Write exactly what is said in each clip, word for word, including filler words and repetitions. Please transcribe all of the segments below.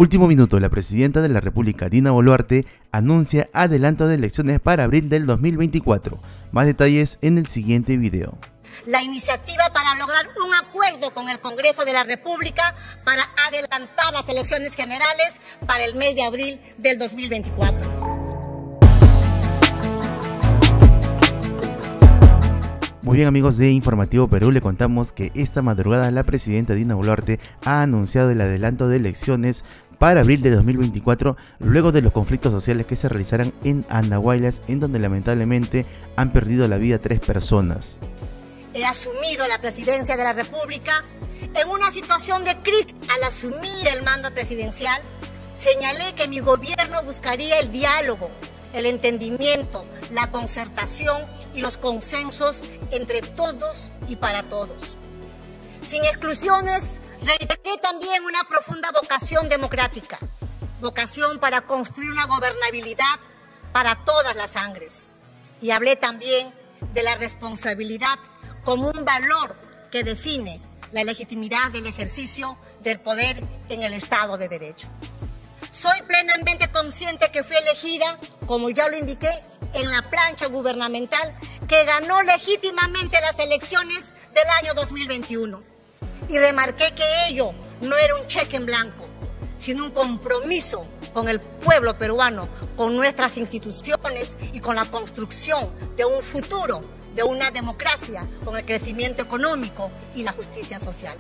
Último minuto, la presidenta de la República, Dina Boluarte, anuncia adelanto de elecciones para abril del dos mil veinticuatro. Más detalles en el siguiente video. La iniciativa para lograr un acuerdo con el Congreso de la República para adelantar las elecciones generales para el mes de abril del dos mil veinticuatro. Muy bien, amigos de Informativo Perú, le contamos que esta madrugada la presidenta Dina Boluarte ha anunciado el adelanto de elecciones para abril de dos mil veinticuatro, luego de los conflictos sociales que se realizarán en Andahuaylas, en donde lamentablemente han perdido la vida tres personas. He asumido la presidencia de la República en una situación de crisis. Al asumir el mando presidencial, señalé que mi gobierno buscaría el diálogo, el entendimiento, la concertación y los consensos entre todos y para todos. Sin exclusiones, reiteré también una profunda vocación democrática, vocación para construir una gobernabilidad para todas las sangres. Y hablé también de la responsabilidad como un valor que define la legitimidad del ejercicio del poder en el Estado de Derecho. Soy plenamente consciente que fui elegida, como ya lo indiqué, en la plancha gubernamental que ganó legítimamente las elecciones del año dos mil veintiuno. Y remarqué que ello no era un cheque en blanco, sino un compromiso con el pueblo peruano, con nuestras instituciones y con la construcción de un futuro, de una democracia, con el crecimiento económico y la justicia social.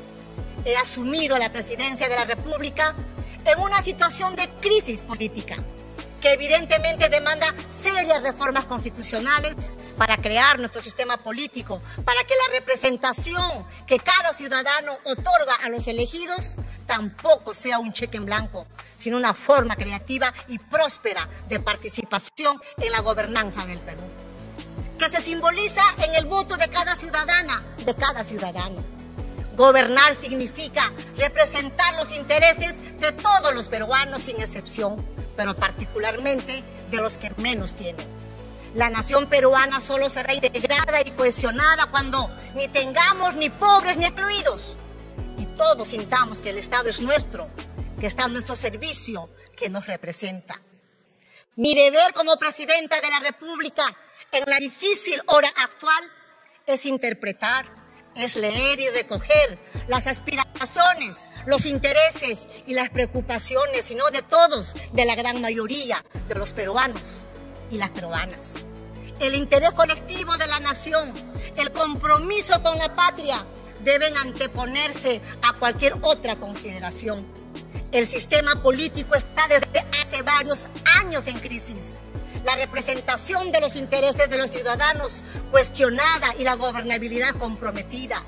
He asumido la presidencia de la República en una situación de crisis política que evidentemente demanda serias reformas constitucionales para crear nuestro sistema político, para que la representación que cada ciudadano otorga a los elegidos tampoco sea un cheque en blanco, sino una forma creativa y próspera de participación en la gobernanza del Perú, que se simboliza en el voto de cada ciudadana, de cada ciudadano. Gobernar significa representar los intereses de todos los peruanos sin excepción, pero particularmente de los que menos tienen. La nación peruana solo será integrada y cohesionada cuando ni tengamos ni pobres ni excluidos y todos sintamos que el Estado es nuestro, que está a nuestro servicio, que nos representa. Mi deber como presidenta de la República en la difícil hora actual es interpretar, es leer y recoger las aspiraciones, los intereses y las preocupaciones, sino de todos, de la gran mayoría de los peruanos y las peruanas. El interés colectivo de la nación, el compromiso con la patria deben anteponerse a cualquier otra consideración. El sistema político está desde hace varios años en crisis. La representación de los intereses de los ciudadanos cuestionada y la gobernabilidad comprometida.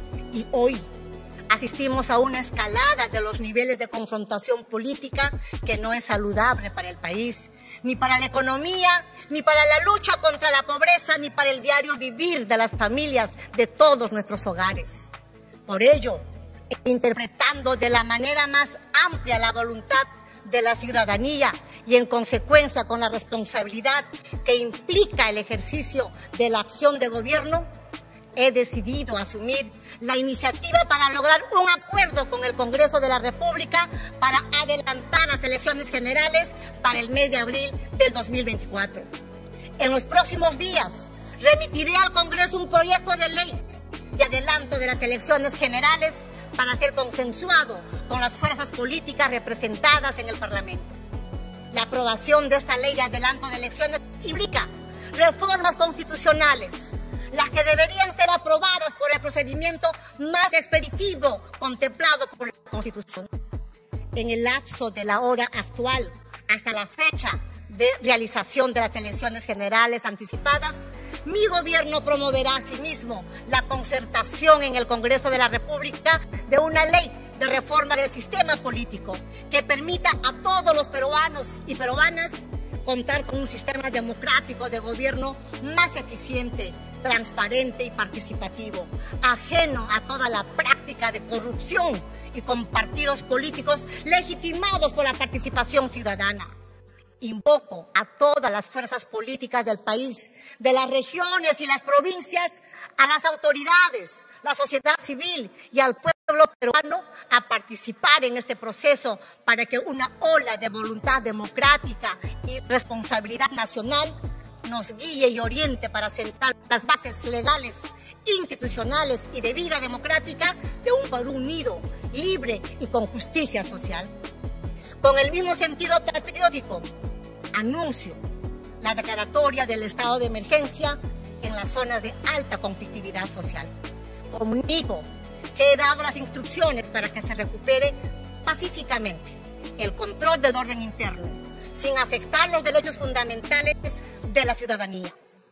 Y hoy asistimos a una escalada de los niveles de confrontación política que no es saludable para el país, ni para la economía, ni para la lucha contra la pobreza, ni para el diario vivir de las familias de todos nuestros hogares. Por ello, interpretando de la manera más amplia la voluntad de la ciudadanía y en consecuencia con la responsabilidad que implica el ejercicio de la acción de gobierno, he decidido asumir la iniciativa para lograr un acuerdo con el Congreso de la República para adelantar las elecciones generales para el mes de abril del dos mil veinticuatro. En los próximos días remitiré al Congreso un proyecto de ley de adelanto de las elecciones generales para ser consensuado con las fuerzas políticas representadas en el Parlamento. La aprobación de esta ley de adelanto de elecciones implica reformas constitucionales, las que deberían ser aprobadas por el procedimiento más expeditivo contemplado por la Constitución. En el lapso de la hora actual hasta la fecha de realización de las elecciones generales anticipadas, mi gobierno promoverá asimismo la concertación en el Congreso de la República de una ley de reforma del sistema político que permita a todos los peruanos y peruanas contar con un sistema democrático de gobierno más eficiente, transparente y participativo, ajeno a toda la práctica de corrupción y con partidos políticos legitimados por la participación ciudadana. Invoco a todas las fuerzas políticas del país, de las regiones y las provincias, a las autoridades, la sociedad civil y al pueblo pueblo peruano a participar en este proceso para que una ola de voluntad democrática y responsabilidad nacional nos guíe y oriente para sentar las bases legales, institucionales y de vida democrática de un Perú unido, libre y con justicia social. Con el mismo sentido patriótico, anuncio la declaratoria del estado de emergencia en las zonas de alta conflictividad social. Comunico que he dado las instrucciones para que se recupere pacíficamente el control del orden interno, sin afectar los derechos fundamentales de la ciudadanía.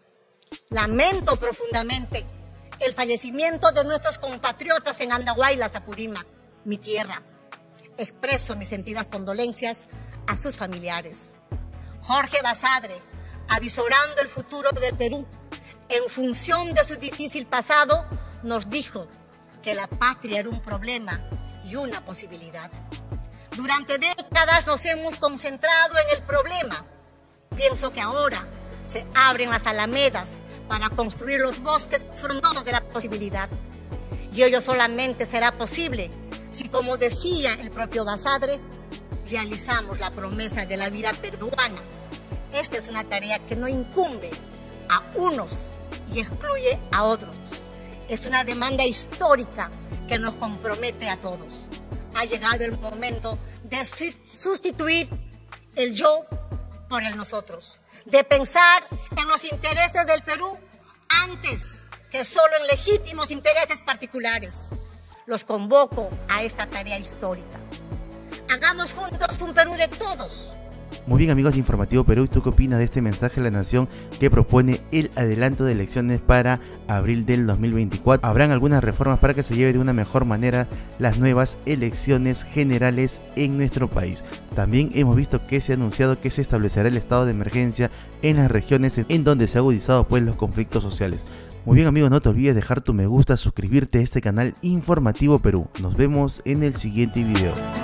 Lamento profundamente el fallecimiento de nuestros compatriotas en Andahuaylas, Apurímac, mi tierra. Expreso mis sentidas condolencias a sus familiares. Jorge Basadre, avisorando el futuro del Perú, en función de su difícil pasado, nos dijo que la patria era un problema y una posibilidad. Durante décadas nos hemos concentrado en el problema. Pienso que ahora se abren las alamedas para construir los bosques frondosos de la posibilidad. Y ello solamente será posible si, como decía el propio Basadre, realizamos la promesa de la vida peruana. Esta es una tarea que no incumbe a unos y excluye a otros. Es una demanda histórica que nos compromete a todos. Ha llegado el momento de sustituir el yo por el nosotros, de pensar en los intereses del Perú antes que solo en legítimos intereses particulares. Los convoco a esta tarea histórica. Hagamos juntos un Perú de todos. Muy bien, amigos de Informativo Perú, ¿tú qué opinas de este mensaje a la nación que propone el adelanto de elecciones para abril del dos mil veinticuatro? ¿Habrán algunas reformas para que se lleve de una mejor manera las nuevas elecciones generales en nuestro país? También hemos visto que se ha anunciado que se establecerá el estado de emergencia en las regiones en donde se han agudizado pues los conflictos sociales. Muy bien, amigos, no te olvides dejar tu me gusta, suscribirte a este canal Informativo Perú. Nos vemos en el siguiente video.